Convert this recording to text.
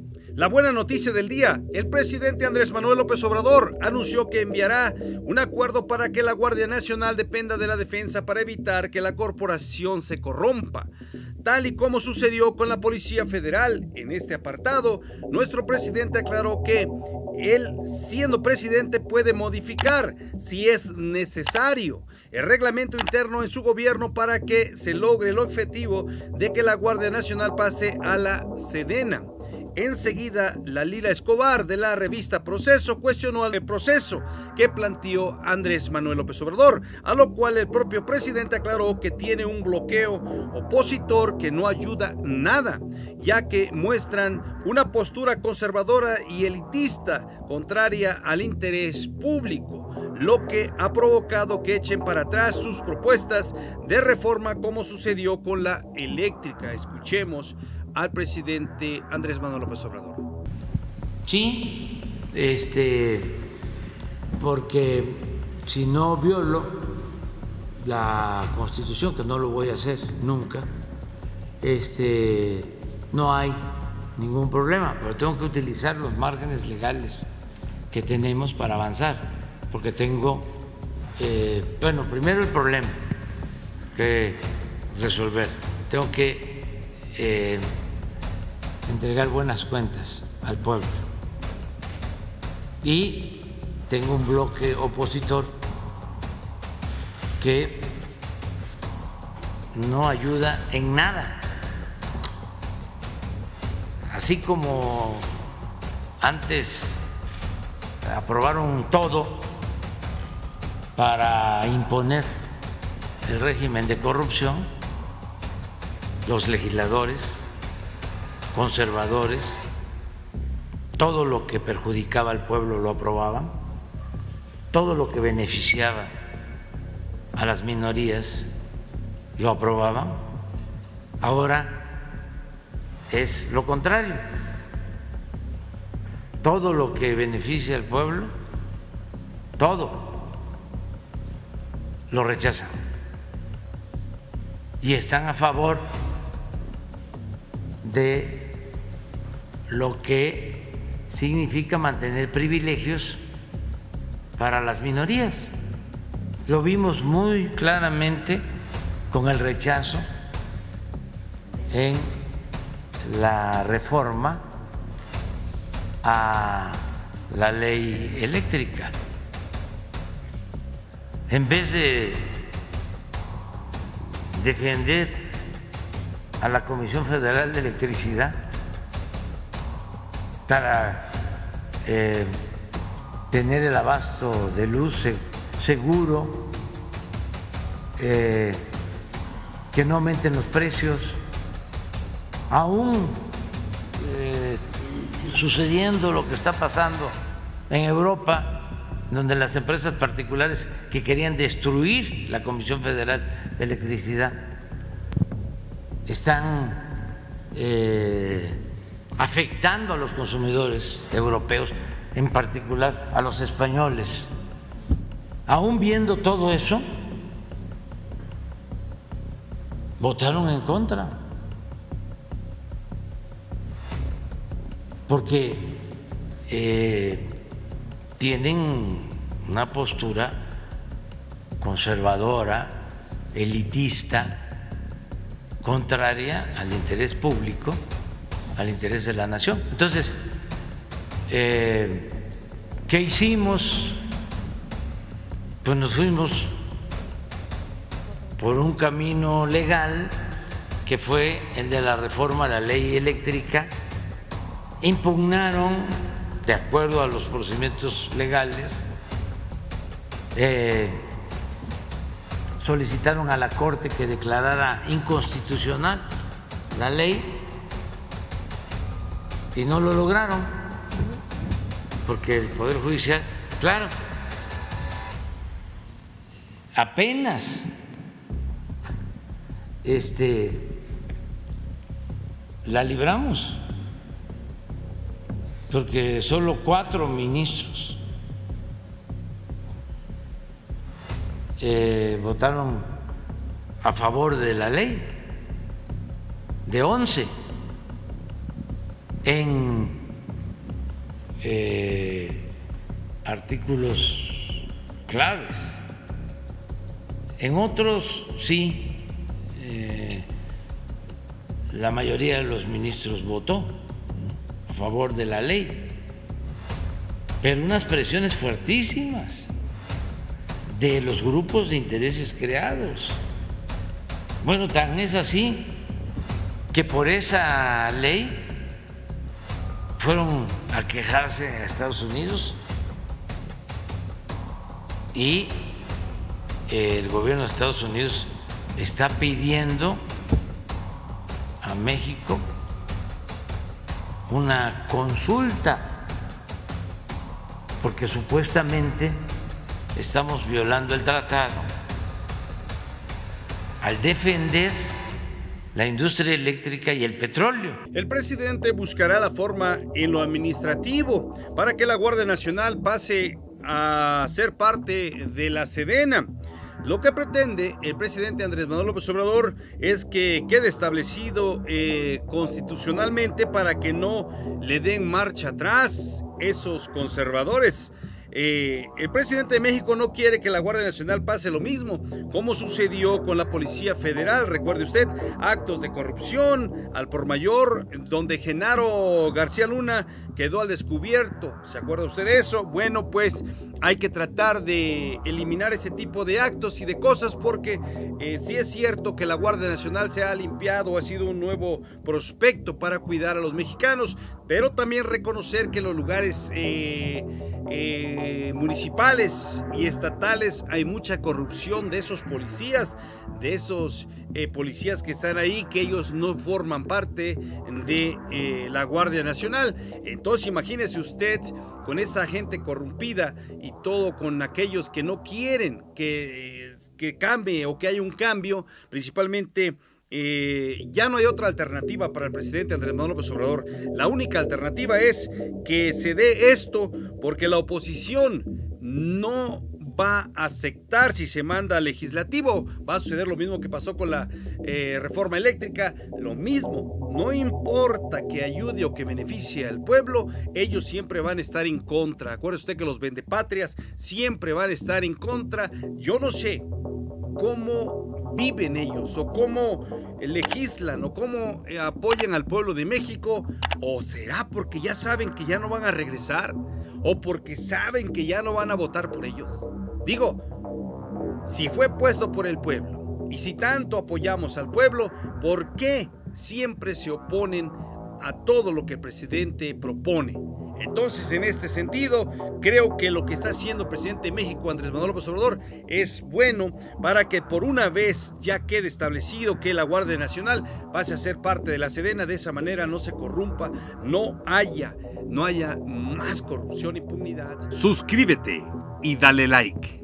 La buena noticia del día, el presidente Andrés Manuel López Obrador anunció que enviará un acuerdo para que la Guardia Nacional dependa de la defensa para evitar que la corporación se corrompa, tal y como sucedió con la Policía Federal. En este apartado, nuestro presidente aclaró que él, siendo presidente, puede modificar, si es necesario, el reglamento interno en su gobierno para que se logre el objetivo de que la Guardia Nacional pase a la Sedena. Enseguida, la Lila Escobar de la revista Proceso cuestionó el proceso que planteó Andrés Manuel López Obrador, a lo cual el propio presidente aclaró que tiene un bloqueo opositor que no ayuda nada, ya que muestran una postura conservadora y elitista contraria al interés público, lo que ha provocado que echen para atrás sus propuestas de reforma, como sucedió con la eléctrica. Escuchemos al presidente Andrés Manuel López Obrador. Sí, porque si no violo la Constitución, que no lo voy a hacer nunca, no hay ningún problema, pero tengo que utilizar los márgenes legales que tenemos para avanzar, porque tengo, primero el problema que resolver, tengo que entregar buenas cuentas al pueblo y tengo un bloque opositor que no ayuda en nada, así como antes aprobaron todo para imponer el régimen de corrupción, los legisladores conservadores, todo lo que perjudicaba al pueblo lo aprobaban, todo lo que beneficiaba a las minorías lo aprobaban. Ahora es lo contrario, todo lo que beneficia al pueblo, todo lo rechazan y están a favor de lo que significa mantener privilegios para las minorías. Lo vimos muy claramente con el rechazo en la reforma a la ley eléctrica. En vez de defender a la Comisión Federal de Electricidad para tener el abasto de luz seguro, que no aumenten los precios, aún sucediendo lo que está pasando en Europa, donde las empresas particulares que querían destruir la Comisión Federal de Electricidad están afectando a los consumidores europeos, en particular a los españoles. Aún viendo todo eso, votaron en contra, porque tienen una postura conservadora, elitista, contraria al interés público, al interés de la nación. Entonces, ¿qué hicimos? Pues nos fuimos por un camino legal que fue el de la reforma a la ley eléctrica. Impugnaron, de acuerdo a los procedimientos legales, solicitaron a la Corte que declarara inconstitucional la ley y no lo lograron, porque el Poder Judicial, claro, apenas la libramos, porque solo 4 ministros votaron a favor de la ley, de 11. En artículos claves. En otros sí, la mayoría de los ministros votó a favor de la ley, pero unas presiones fuertísimas de los grupos de intereses creados. Bueno, tan es así que por esa ley fueron a quejarse a Estados Unidos y el gobierno de Estados Unidos está pidiendo a México una consulta porque supuestamente estamos violando el tratado al defender la industria eléctrica y el petróleo. El presidente buscará la forma en lo administrativo para que la Guardia Nacional pase a ser parte de la Sedena. Lo que pretende el presidente Andrés Manuel López Obrador es que quede establecido constitucionalmente para que no le den marcha atrás esos conservadores. El presidente de México no quiere que la Guardia Nacional pase lo mismo como sucedió con la Policía Federal. Recuerde usted, actos de corrupción al por mayor, donde Genaro García Luna quedó al descubierto. ¿Se acuerda usted de eso? Bueno, pues hay que tratar de eliminar ese tipo de actos y de cosas porque sí es cierto que la Guardia Nacional se ha limpiado, ha sido un nuevo prospecto para cuidar a los mexicanos, pero también reconocer que en los lugares municipales y estatales hay mucha corrupción de esos policías, policías que están ahí, que ellos no forman parte de la Guardia Nacional. Entonces imagínese usted con esa gente corrompida y todo con aquellos que no quieren que cambie o que haya un cambio, principalmente. Ya no hay otra alternativa para el presidente Andrés Manuel López Obrador. La única alternativa es que se dé esto porque la oposición no va a aceptar si se manda al legislativo. Va a suceder lo mismo que pasó con la reforma eléctrica, lo mismo. No importa que ayude o que beneficie al pueblo, ellos siempre van a estar en contra. Acuérdese usted que los vendepatrias siempre van a estar en contra. Yo no sé cómo viven ellos o cómo legislan o cómo apoyan al pueblo de México, o será porque ya saben que ya no van a regresar o porque saben que ya no van a votar por ellos. Digo, si fue puesto por el pueblo y si tanto apoyamos al pueblo, ¿por qué siempre se oponen a todo lo que el presidente propone? Entonces, en este sentido, creo que lo que está haciendo el presidente de México, Andrés Manuel López Obrador, es bueno para que por una vez ya quede establecido que la Guardia Nacional pase a ser parte de la Sedena. De esa manera no se corrompa, no haya más corrupción e impunidad. Suscríbete y dale like.